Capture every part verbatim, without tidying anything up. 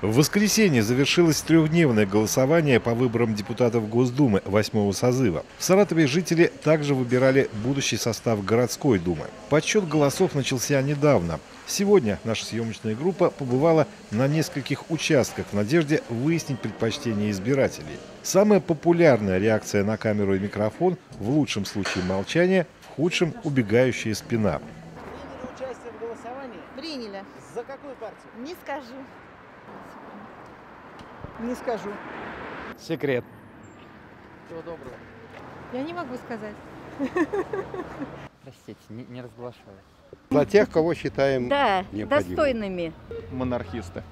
В воскресенье завершилось трехдневное голосование по выборам депутатов Госдумы восьмого созыва. В Саратове жители также выбирали будущий состав городской думы. Подсчет голосов начался недавно. Сегодня наша съемочная группа побывала на нескольких участках в надежде выяснить предпочтения избирателей. Самая популярная реакция на камеру и микрофон – в лучшем случае молчание, в худшем – убегающая спина. Приняли участие в голосовании? Приняли. За какую партию? Не скажу. Не скажу. Секрет. Всего доброго. Я не могу сказать. Простите, не, не разглашаю. За тех, кого считаем Да, необходимым. достойными. Монархисты.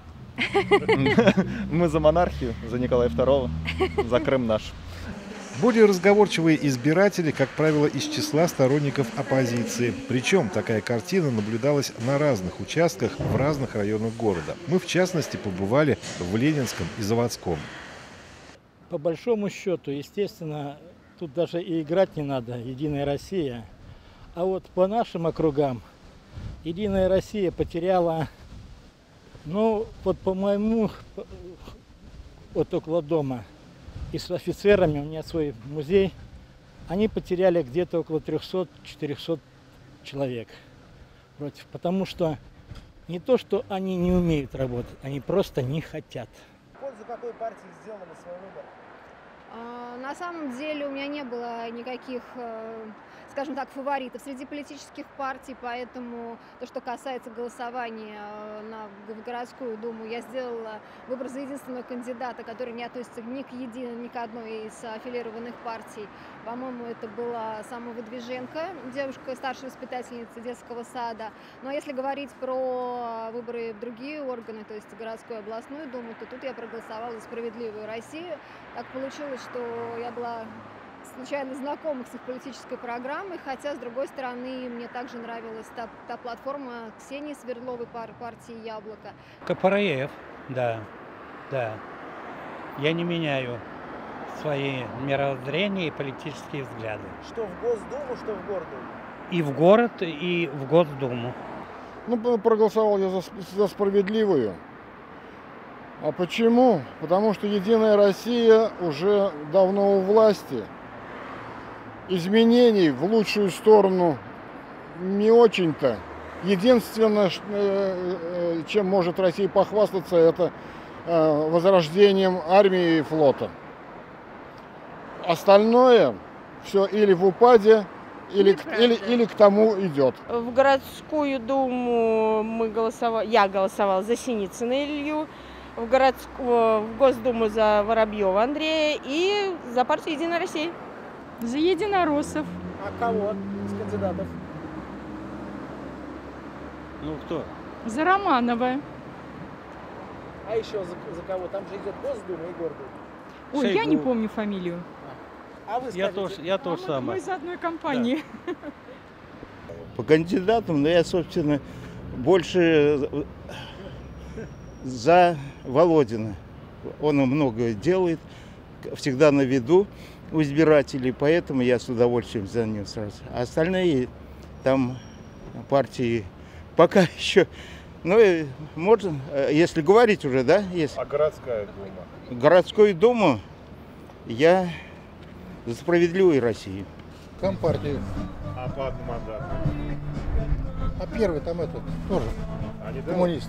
Мы за монархию, за Николая второго, за Крым наш. Более разговорчивые избиратели, как правило, из числа сторонников оппозиции. Причем такая картина наблюдалась на разных участках в разных районах города. Мы, в частности, побывали в Ленинском и Заводском. По большому счету, естественно, тут даже и играть не надо, Единая Россия. А вот по нашим округам Единая Россия потеряла, ну, вот по моему, вот около дома, и с офицерами, у меня свой музей, они потеряли где-то около трёхсот-четырёхсот человек против. Потому что не то, что они не умеют работать, они просто не хотят. В пользу какой партии сделали свой выбор? А, На самом деле у меня не было никаких, э, скажем так, фаворитов среди политических партий, поэтому то, что касается голосования э, на, в городскую думу, я сделала выбор за единственного кандидата, который не относится ни к единой, ни к одной из аффилированных партий. По-моему, это была Самовыдвиженко, девушка, старшая воспитательница детского сада. Но если говорить про выборы в другие органы, то есть городскую и областную думу, то тут я проголосовала за «Справедливую Россию». Так получилось, что я была случайно знакома с их политической программой, хотя, с другой стороны, мне также нравилась та, та платформа Ксении Свердловой пар, партии «Яблоко». КПРФ, да, да. Я не меняю свои мировоззрения и политические взгляды. Что в Госдуму, что в Гордуму? И в город, и в Госдуму. Ну, проголосовал я за, за справедливую. А почему? Потому что Единая Россия уже давно у власти. Изменений в лучшую сторону не очень-то. Единственное, чем может Россия похвастаться, это возрождением армии и флота. Остальное все или в упаде, или, или, или к тому идет. В городскую думу мы голосовали, я голосовала за Синицына Илью, в, городскую, в Госдуму за Воробьева Андрея и за партию «Единая Россия». За единороссов. А кого из кандидатов? Ну, кто? За Романова. А еще за, за кого? Там же идет Госдума и Гордума. Ой, Шойгу. я не помню фамилию. А вы Я скажите? тоже, я тоже А мы, самое. мы из одной компании. Да. По кандидатам, но я, собственно, больше за Володина. Он многое делает, всегда на виду у избирателей, поэтому я с удовольствием за него сразу. А остальные там партии пока еще, ну, можно, если говорить уже, да? Если... А городская дума? Городскую думу я за «Справедливую Россию». Компартию. А по одномандату? А первый там этот тоже коммунист.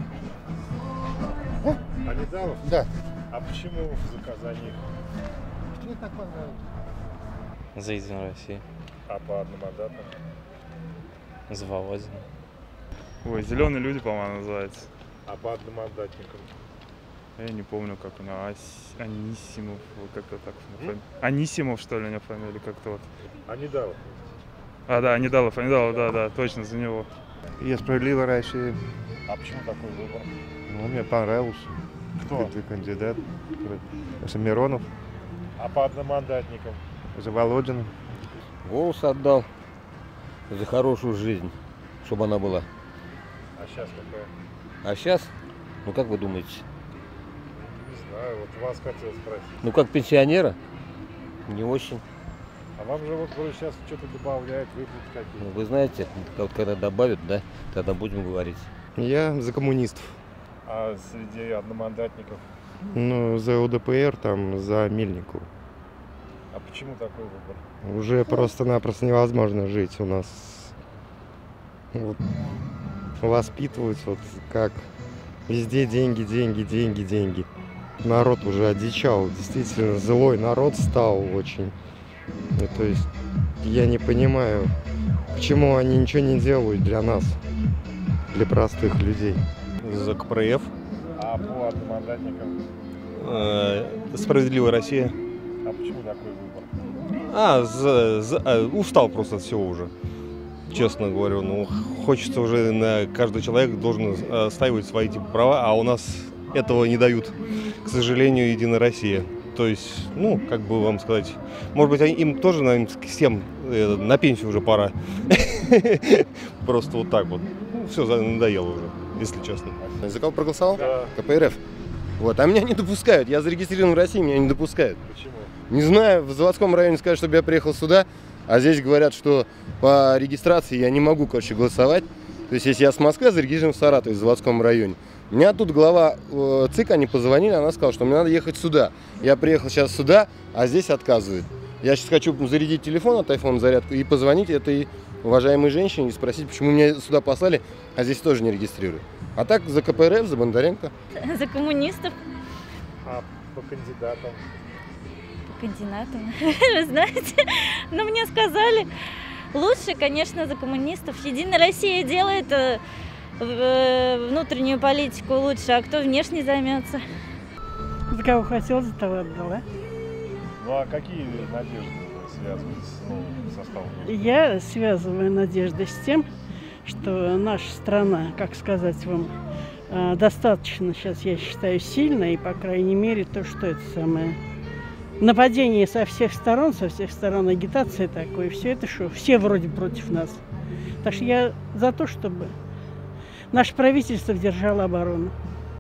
А Недалов? Да. А почему в заказании? Мне так понравилось. За Единую Россию. А по одномандату? За Володина. Ой, зеленые люди, по-моему, называется. А по одномандатникам? Я не помню, как у него. Ас... Анисимов, как-то так. Фами... Анисимов, что ли, у него фамилия, как-то вот. А Недалов? А, да, Недалов, Недалов, да, да, точно, за него. Я «Справедливая Россия». А почему такой выбор? Ну, мне понравился. Кто? Ты кандидат. Это Миронов. А по одномандатникам? За Володина. Голос отдал за хорошую жизнь, чтобы она была. А сейчас какая? А сейчас, ну как вы думаете? Не знаю, вот вас хотел спросить. Ну как пенсионера, не очень. А вам же вот вроде сейчас что-то добавляют, выплаты какие-то. Ну, вы знаете, вот когда добавят, да, тогда будем говорить. Я за коммунистов. А среди одномандатников? Ну, за ЛДПР, там, за Мельникову. А почему такой выбор? Уже просто-напросто невозможно жить у нас. Вот, воспитывать, вот как везде деньги, деньги, деньги, деньги. Народ уже одичал, действительно злой народ стал очень. Ну, то есть я не понимаю, почему они ничего не делают для нас, для простых людей. За КПРФ. А по одномандатникам? Э, Справедливая Россия. А почему такой выбор? А, за, за, а, устал просто от всего уже. Честно говорю, ну, хочется уже, на каждый человек должен отстаивать свои типа права, а у нас этого не дают, к сожалению, Единая Россия. То есть, ну, как бы вам сказать, может быть, им тоже, наверное, всем э, на пенсию уже пора. Просто вот так вот. Ну, все надоело уже, если честно. За кого проголосовал? Да. КПРФ. Вот, а меня не допускают. Я зарегистрирован в России, меня не допускают. Почему? Не знаю, в заводском районе сказали, чтобы я приехал сюда, а здесь говорят, что по регистрации я не могу, короче, голосовать. То есть, если я с Москвы, зарегистрирован в Саратове, в заводском районе. Меня тут глава э, ЦИК, они позвонили, она сказала, что мне надо ехать сюда. Я приехал сейчас сюда, а здесь отказывают. Я сейчас хочу зарядить телефон от айфона зарядку и позвонить этой уважаемой женщине и спросить, почему меня сюда послали, а здесь тоже не регистрируют. А так за КПРФ, за Бондаренко. За коммунистов. А по кандидатам? По кандидатам? Вы знаете, ну мне сказали, лучше, конечно, за коммунистов. Единая Россия делает э, э, внутреннюю политику лучше, а кто внешне займется? За кого хотел, за того отдала. Ну а какие надежды связаны с новым составом? Я связываю надежды с тем, что наша страна, как сказать вам, достаточно сейчас, я считаю, сильная, и, по крайней мере, то, что это самое нападение со всех сторон, со всех сторон агитация такой, все это что, все вроде против нас. Так что я за то, чтобы наше правительство держало оборону.